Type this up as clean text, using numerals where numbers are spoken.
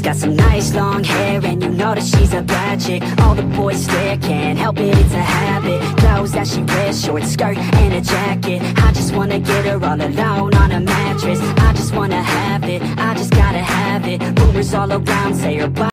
got some nice long hair, and you know that she's a bad chick. All the boys stare, can't help it, it's a habit. Clothes that she wears, short skirt and a jacket. I just wanna get her all alone on a mattress. I just wanna have it, I just gotta have it. Rumors all around say her body